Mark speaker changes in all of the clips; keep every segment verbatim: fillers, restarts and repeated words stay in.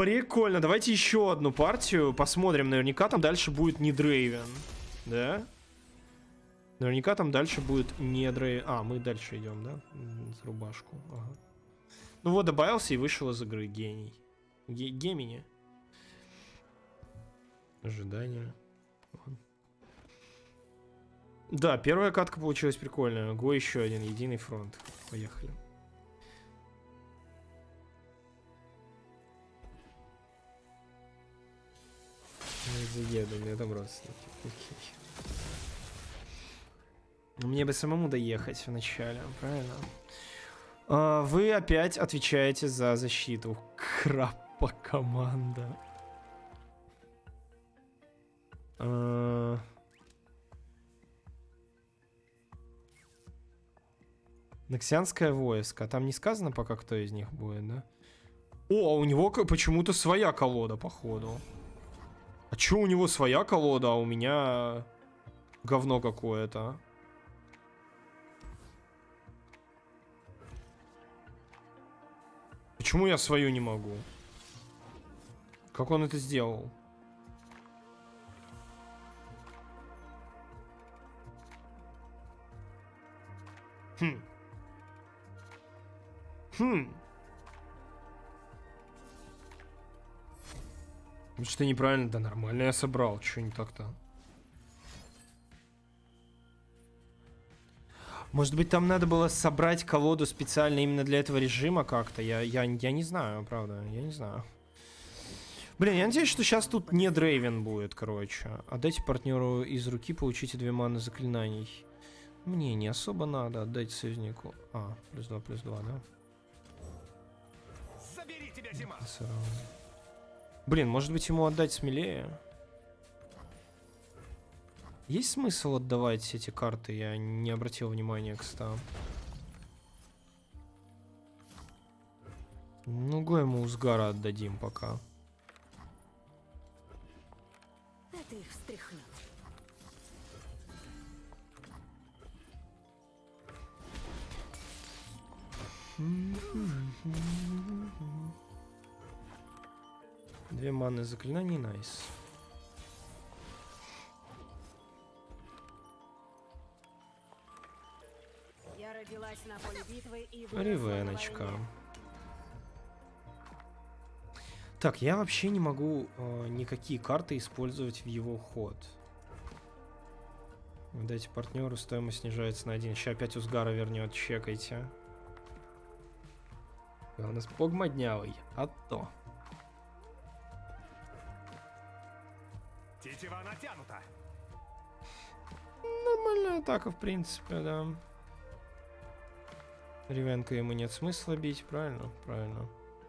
Speaker 1: Прикольно. Давайте еще одну партию посмотрим. Наверняка там дальше будет не Дрейвен. Да? Наверняка там дальше будет не Дрейвен. А, мы дальше идем, да? За рубашку. Ага. Ну вот, добавился и вышел из игры. Гений. Ге Гемини. Ожидание. Да, первая катка получилась прикольная. Го еще один. Единый фронт. Поехали. Заеду, у меня там родственники. Окей. Мне бы самому доехать вначале, правильно? А, вы опять отвечаете за защиту. Крапа команда. А... Ноксианское войско. Там не сказано пока, кто из них будет, да? О, а у него почему-то своя колода, походу. А чё у него своя колода, а у меня говно какое-то? Почему я свою не могу? Как он это сделал? Хм. Хм. Что неправильно? Да нормально я собрал. Чё не так-то? Может быть, там надо было собрать колоду специально именно для этого режима как-то? Я, я, я не знаю, правда. Я не знаю. Блин, я надеюсь, что сейчас тут не Дрейвен будет, короче. Отдайте партнеру из руки, получите две маны заклинаний. Мне не особо надо. Отдайте союзнику. А, плюс два, плюс два, да?
Speaker 2: Забери тебя, зима!
Speaker 1: Блин, может быть, ему отдать смелее? Есть смысл отдавать эти карты? Я не обратил внимания, кстати. Ну, го ему Узгара отдадим пока.
Speaker 3: Это их встряхнет.
Speaker 1: Две маны заклинаний, найс.
Speaker 3: Я родилась на поле битвы и
Speaker 1: Ривеночка. Так, я вообще не могу э, никакие карты использовать в его ход. Дайте партнеру, стоимость снижается на один. Сейчас опять Узгара вернет, чекайте. У нас погмоднявый, а то.
Speaker 2: Тетива натянута.
Speaker 1: Нормальная атака, в принципе, да. Ривенка ему нет смысла бить, правильно? Правильно.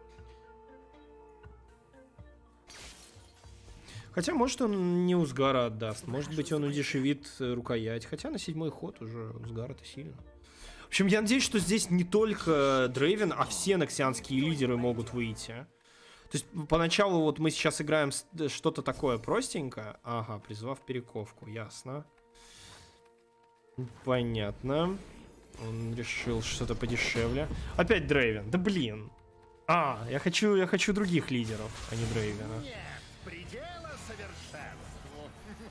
Speaker 1: Хотя, может, он не Узгара отдаст. Может быть, он удешевит рукоять. Хотя на седьмой ход уже Узгара-то сильно. В общем, я надеюсь, что здесь не только Дрейвен, а все ноксианские лидеры могут выйти. То есть, поначалу вот мы сейчас играем что-то такое простенькое. Ага, призвав перековку, ясно. Понятно. Он решил что-то подешевле. Опять Дрейвен, да блин. А, я хочу, я хочу других лидеров, а не Дрейвена.
Speaker 2: Нет предела совершенству.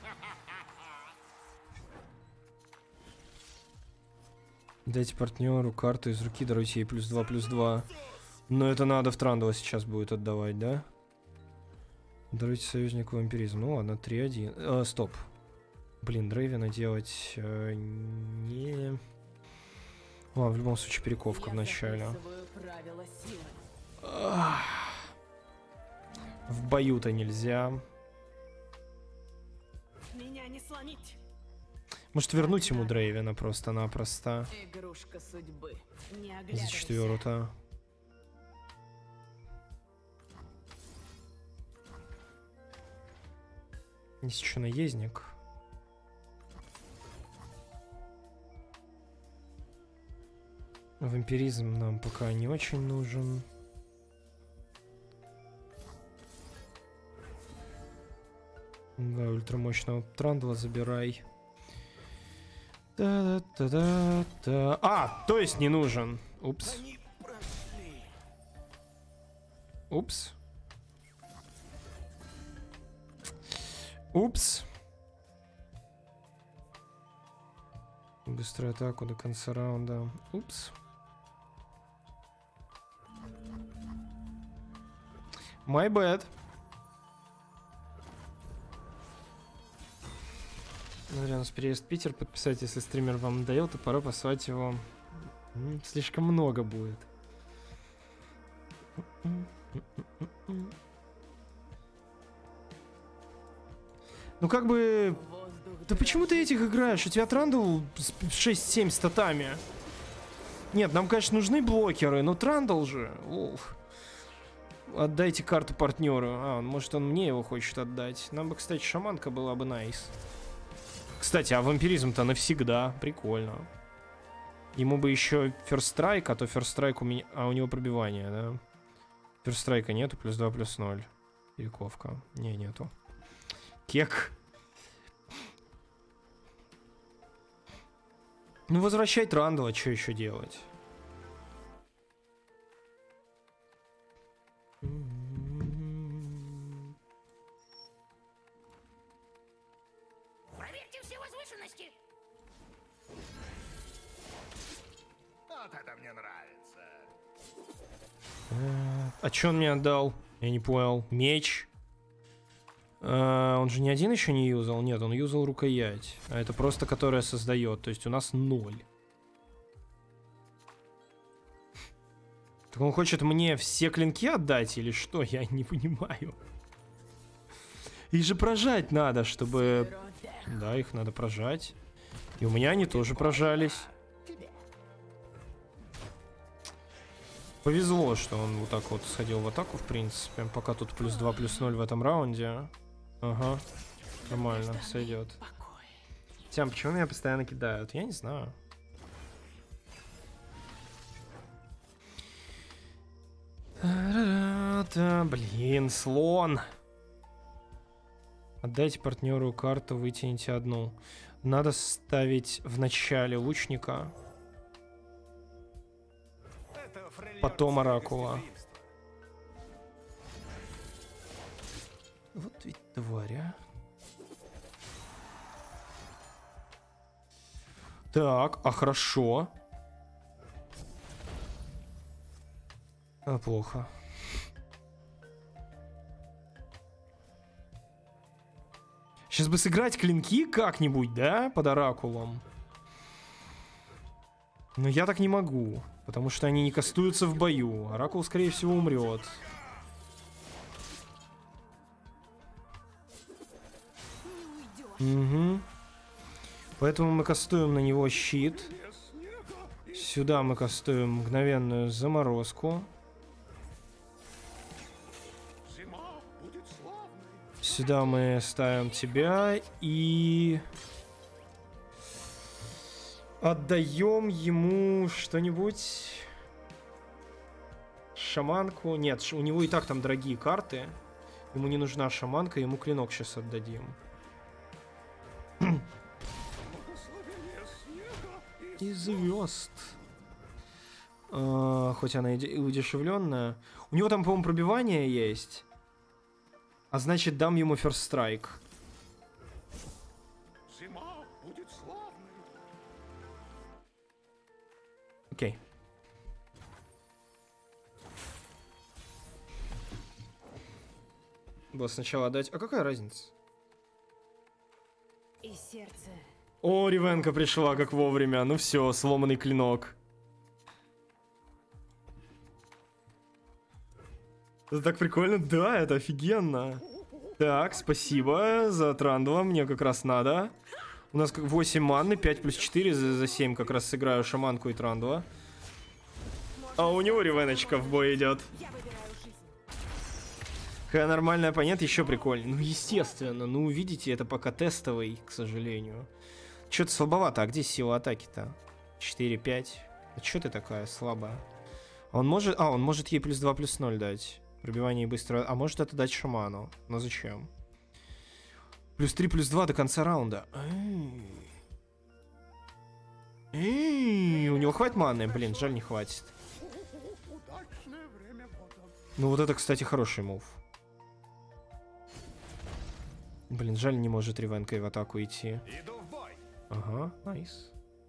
Speaker 1: Дайте партнеру карту из руки, даруйте ей плюс два, плюс два. Но это надо в Трандала сейчас будет отдавать, да? Даруйте союзнику вампиризм. Ну ладно, три один. Э, стоп. Блин, Дрейвена делать э, не... Ладно, в любом случае перековка в начале. В бою-то нельзя.
Speaker 3: Меня не сломить.
Speaker 1: Может вернуть ему Дрейвена просто-напросто.
Speaker 3: Игрушка судьбы. Не
Speaker 1: За
Speaker 3: оглядывайся.
Speaker 1: четвертую. Есть еще наездник. Вампиризм нам пока не очень нужен. Да, ультрамощного Трандала забирай. Да-да-да-да-да. А, то есть не нужен. Упс. Упс. Упс. Быструю атаку до конца раунда. Упс. My bad. Смотря у нас переезд в Питер подписать, если стример вам надоел, то пора послать его. М, слишком много будет. Ну как бы... Да почему ты этих играешь? У тебя Трандл с шесть-семь статами. Нет, нам, конечно, нужны блокеры, но Трандл же... Уф. Отдайте карту партнеру. А, может, он мне его хочет отдать. Нам бы, кстати, шаманка была бы найс. Кстати, а вампиризм-то навсегда. Прикольно. Ему бы еще ферстрайк, а то ферстрайк у меня... А, у него пробивание, да? Ферстрайка нету, плюс два, плюс ноль. Перековка. Не, нету. Кек. Ну, возвращай Трандла, что еще делать?
Speaker 2: Проверьте все возвышенности. Вот это мне нравится.
Speaker 1: А что он мне отдал? Я не понял. Меч. А, он же ни один еще не юзал. Нет, он юзал рукоять. А это просто которая создает. То есть у нас ноль. Так он хочет мне все клинки отдать или что? Я не понимаю. Их же прожать надо, чтобы... Да, их надо прожать. И у меня они тоже прожались. Повезло, что он вот так вот сходил в атаку, в принципе. Пока тут плюс два, плюс ноль в этом раунде. Ага. Нормально, сойдет. Тям, почему меня постоянно кидают? Я не знаю. Да, блин, слон. Отдайте партнеру карту, вытяните одну. Надо ставить в начале лучника. Потом оракула. Вот ведь тварь, а. Так, а хорошо. А, плохо. Сейчас бы сыграть клинки как-нибудь, да, под оракулом. Но я так не могу, потому что они не кастуются в бою. Оракул, скорее всего, умрет. Угу. Поэтому мы кастуем на него щит. Сюда мы кастуем мгновенную заморозку. Сюда мы ставим тебя и отдаем ему что-нибудь. Шаманку. Нет, у него и так там дорогие карты. Ему не нужна шаманка, ему клинок сейчас отдадим. И звезд. А, хоть она и удешевленная. У него там, по-моему, пробивание есть. А значит, дам ему first strike.
Speaker 2: Зима будет славной.
Speaker 1: Окей. Было сначала отдать. А какая разница?
Speaker 3: И сердце.
Speaker 1: О, Ривенка пришла как вовремя. Ну все, сломанный клинок. Это так прикольно. Да, это офигенно. Так, спасибо за Трандла. Мне как раз надо. У нас восемь манны, пять плюс четыре. За, за семь как раз сыграю шаманку и Трандла. А у него Ривеночка в бой идет.
Speaker 3: Я выбираю жизнь.
Speaker 1: Какая нормальный оппонент, еще прикольнее. Ну, естественно. Ну, видите, это пока тестовый, к сожалению. Что-то слабовато. А где сила атаки-то? четыре пять. А что ты такая слабая? Он может... А, он может ей плюс два, плюс ноль дать. Пробивание и быстро... А может это дать шаману. Но зачем? Плюс три, плюс два до конца раунда. Эй, у него хватит маны? Блин, жаль, не хватит. Ну вот это, кстати, хороший мув. Блин, жаль, не может Ревенкой в атаку идти.
Speaker 2: Иду в бой.
Speaker 1: Ага, найс.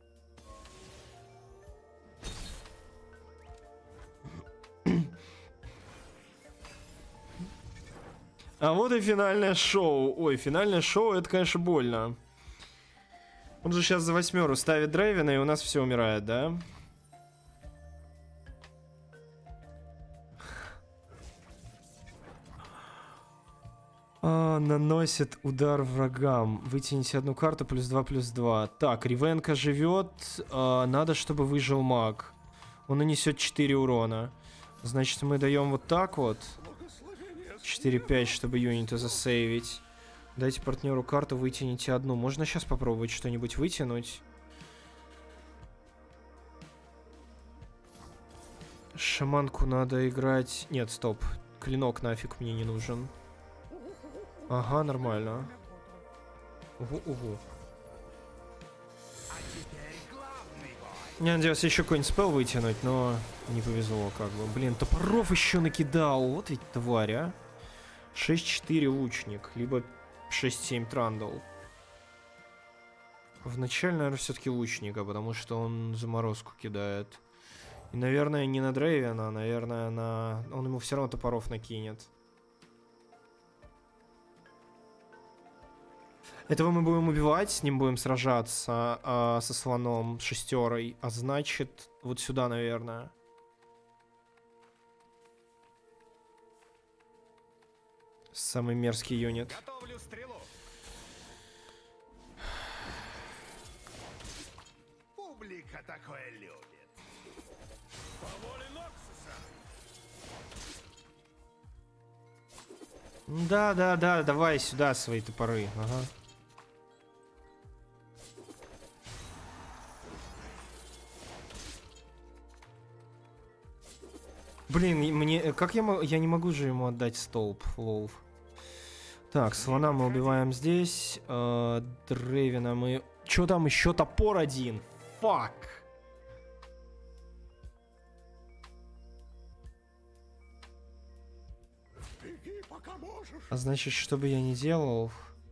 Speaker 1: А вот и финальное шоу. Ой, финальное шоу, это, конечно, больно. Он же сейчас за восьмеру ставит Дрейвена, и у нас все умирает, да? А, наносит удар врагам. Вытяните одну карту, плюс два, плюс два. Так, Ревенка живет. А, надо, чтобы выжил маг. Он нанесет четыре урона. Значит, мы даем вот так вот. четыре пять, чтобы юнита засейвить. Дайте партнеру карту, вытяните одну. Можно сейчас попробовать что-нибудь вытянуть? Шаманку надо играть... Нет, стоп. Клинок нафиг мне не нужен. Ага, нормально. Угу, угу. Я надеялся еще какой-нибудь спел вытянуть, но не повезло как бы. Блин, топоров еще накидал. Вот ведь тварь, а. шесть четыре лучник, либо шесть семь трандл. Вначале, наверное, все-таки лучника, потому что он заморозку кидает. И, наверное, не на Дрейвена, а, наверное, на... Он ему все равно топоров накинет. Этого мы будем убивать, с ним будем сражаться, а, со слоном, шестерой. А значит, вот сюда, наверное. Самый мерзкий юнит.
Speaker 2: Готовлю стрелу. Публика такое любит. По воле Ноксуса.
Speaker 1: Да, да, да, давай сюда свои топоры. Ага. Блин, мне... Как я могу... Я не могу же ему отдать столб, лол. Так, слона мы убиваем здесь. Э, Дрейвена мы... Чё там еще? Топор один? Фак!
Speaker 2: Беги, пока можешь.
Speaker 1: А значит, что бы я ни делал...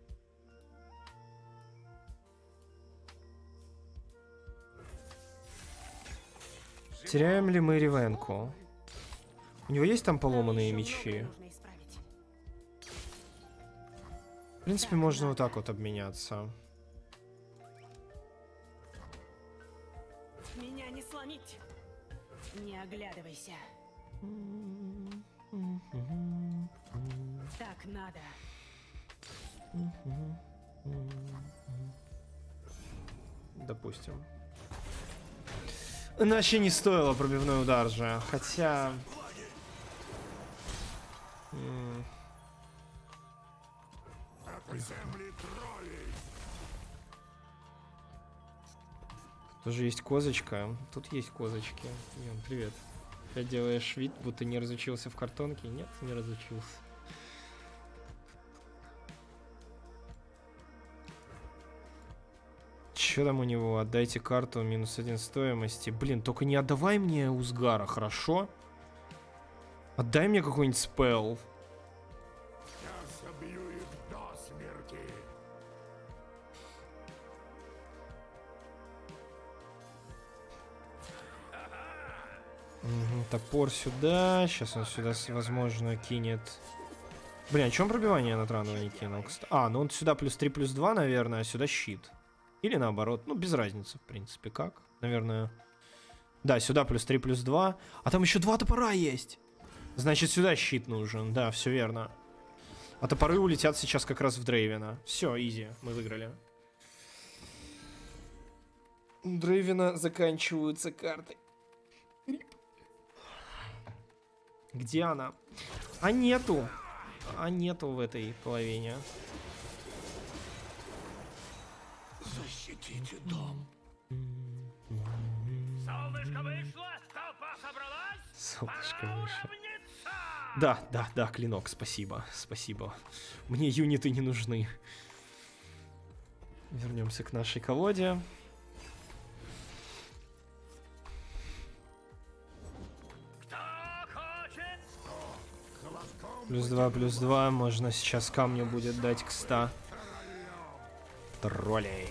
Speaker 1: Теряем ли мы Ревенку? У него есть там поломанные
Speaker 3: Нам
Speaker 1: мечи?
Speaker 3: ещё многое нужно исправить.
Speaker 1: В принципе, можно вот так вот обменяться.
Speaker 3: Меня не сломить. Не оглядывайся. Так надо.
Speaker 1: Допустим. Иначе не стоило пробивной удар же. Хотя... М. Тоже есть козочка. Тут есть козочки. Ян, привет. Опять делаешь вид, будто не разучился в картонке? Нет, не разучился. Че там у него? Отдайте карту, минус один стоимости. Блин, только не отдавай мне Узгара, хорошо? Отдай мне какой-нибудь спелл.
Speaker 2: Я собью их до смерти.
Speaker 1: Угу, топор сюда. Сейчас он сюда, возможно, кинет. Блин, а чем пробивание на Трандова не кинул? А, ну он сюда плюс три, плюс два, наверное, а сюда щит. Или наоборот. Ну, без разницы, в принципе, как. Наверное. Да, сюда плюс три, плюс два. А там еще два топора есть. Значит, сюда щит нужен. Да, все верно. А топоры улетят сейчас как раз в Дрейвена. Все, изи, мы выиграли. У Дрейвена заканчиваются карты. Где она? А нету. А нету в этой половине.
Speaker 2: Защитите дом.
Speaker 4: Солнышко вышло, толпа собралась.
Speaker 1: Солнышко
Speaker 4: Пора
Speaker 1: вышло.
Speaker 4: уравниться.
Speaker 1: Да, да, да, клинок, спасибо, спасибо. Мне юниты не нужны. Вернемся к нашей колоде.
Speaker 4: Кто хочет?
Speaker 2: Холодком
Speaker 1: Плюс два, плюс два. Можно сейчас камню будет дать к ста. троллей.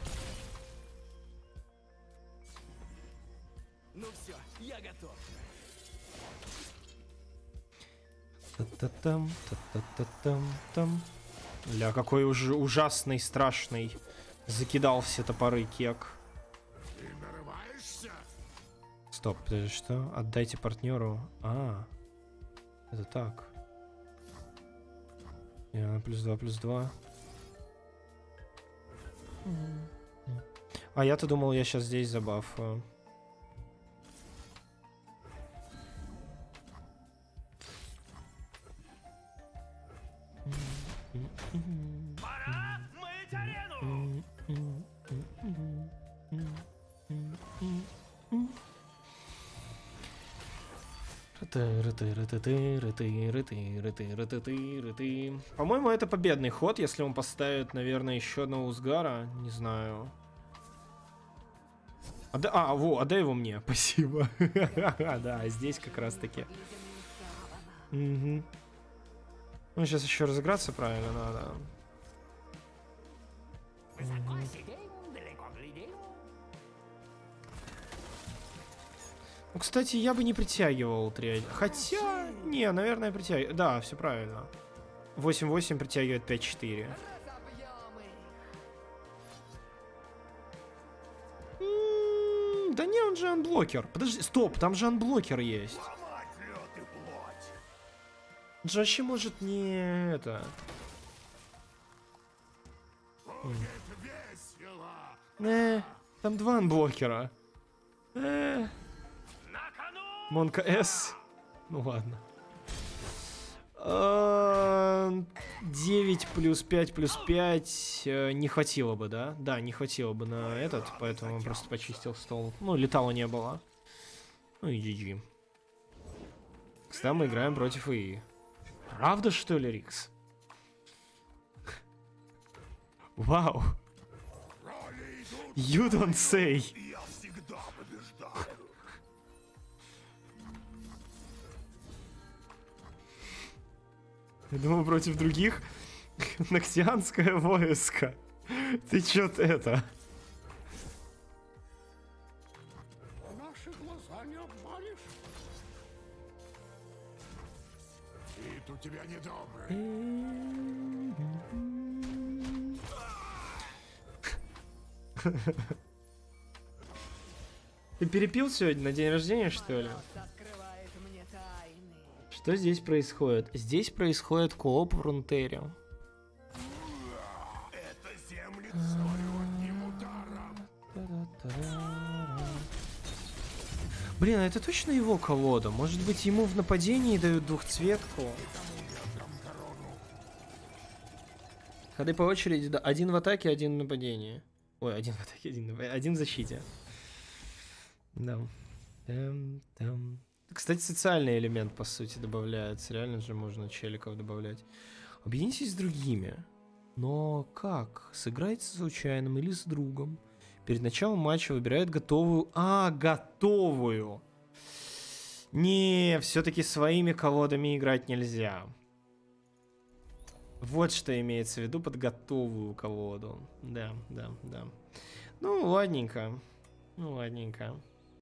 Speaker 5: Ну все, я готов.
Speaker 1: Та-та-там, та-та-та-там, там. Ля, какой уже ужасный, страшный. Закидал все топоры кек.
Speaker 2: Ты нарываешься?
Speaker 1: Стоп, подожди, что? Отдайте партнеру. А, это так. Я плюс два, плюс два. А я-то думал, я сейчас здесь забафаю.
Speaker 4: Пора мыть арену!
Speaker 1: По-моему, это победный ход, если он поставит, наверное, еще одного Узгара. Не знаю. Отда... А, во, отдай его мне. Спасибо. Да, здесь как раз таки. Ну, сейчас еще разыграться правильно надо. Ну, кстати, я бы не притягивал три. Хотя, не, наверное, притягиваю. Да, все правильно. восемь восемь притягивает пять четыре. М-м, да не, он же анблокер. Подожди, стоп, там же анблокер есть.
Speaker 2: Ломать лед и плоть.
Speaker 1: Джаши может не это.
Speaker 2: Будет весело.
Speaker 1: Э, там два анблокера. Э,
Speaker 4: На кону!
Speaker 1: Монка С. Ну ладно. А, девять плюс пять плюс пять э, не хватило бы, да? Да, не хватило бы на этот, поэтому он просто почистил стол. Ну, летала не было. Ну и джи джи. Кстати, мы играем против ИИ. Правда, что ли, Рикс? Вау.
Speaker 2: Роли идут,
Speaker 1: You don't say.
Speaker 2: и я всегда побеждаю.
Speaker 1: Я думал, против других Ноксианское войско. Ты чё-то это?
Speaker 2: Наши глаза не обманешь. Вид у тебя недобрый.
Speaker 1: Ты перепил сегодня на день рождения, что ли?
Speaker 3: Открывает мне тайны.
Speaker 1: Что здесь происходит? Здесь происходит кооп в Рунтере.
Speaker 2: Это земли свою одним ударом.
Speaker 1: Блин, а это точно его колода? Может быть, ему в нападении дают двухцветку? Ходы по очереди, да. Один в атаке, один в нападении. Ой, один в атаке, один, в... один в защите. Да. Там, там. Кстати, социальный элемент, по сути, добавляется. Реально же можно челиков добавлять. Объединитесь с другими. Но как? Сыграйте с случайным или с другом. Перед началом матча выбирает готовую... А, готовую! Не, все-таки своими колодами играть нельзя. Вот что имеется в виду под готовую колоду. Да, да, да. Ну, ладненько. Ну, ладненько.